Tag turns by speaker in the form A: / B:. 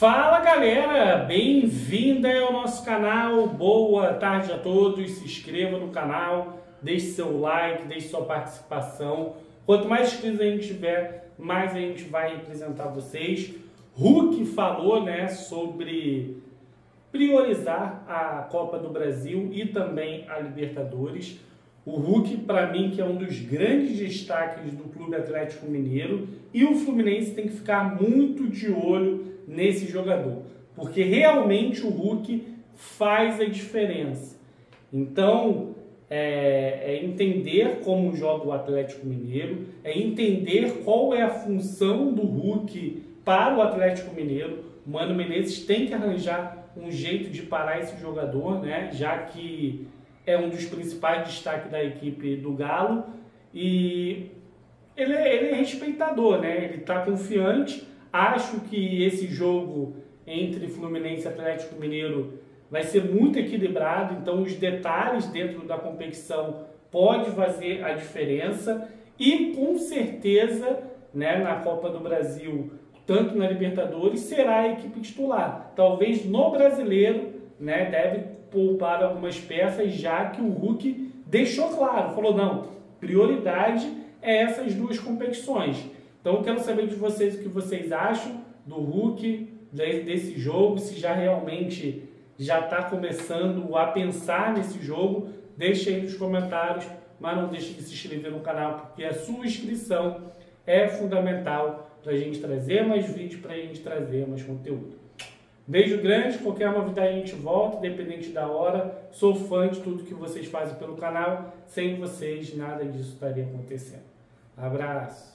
A: Fala galera, bem-vinda ao nosso canal, boa tarde a todos, se inscreva no canal, deixe seu like, deixe sua participação. Quanto mais inscritos a gente tiver, mais a gente vai representar vocês. Hulk falou, sobre priorizar a Copa do Brasil e também a Libertadores. O Hulk, para mim, que é um dos grandes destaques do Clube Atlético Mineiro, e o Fluminense tem que ficar muito de olho nesse jogador, porque realmente o Hulk faz a diferença. Então, é entender como joga o Atlético Mineiro, é entender qual é a função do Hulk para o Atlético Mineiro. O Mano Menezes tem que arranjar um jeito de parar esse jogador, já que é um dos principais destaques da equipe do Galo, e ele é respeitador, ele está confiante. Acho que esse jogo entre Fluminense e Atlético Mineiro vai ser muito equilibrado, então os detalhes dentro da competição podem fazer a diferença, e com certeza na Copa do Brasil, tanto na Libertadores, será a equipe titular. Talvez no Brasileiro, deve poupar algumas peças, já que o Hulk deixou claro, falou, não, prioridade é essas duas competições. Então eu quero saber de vocês o que vocês acham do Hulk, desse jogo, se já realmente já está começando a pensar nesse jogo. Deixe aí nos comentários, mas não deixe de se inscrever no canal, porque a sua inscrição é fundamental para a gente trazer mais vídeos, para a gente trazer mais conteúdo. Beijo grande, qualquer novidade a gente volta, independente da hora. Sou fã de tudo que vocês fazem pelo canal. Sem vocês, nada disso estaria acontecendo. Abraço!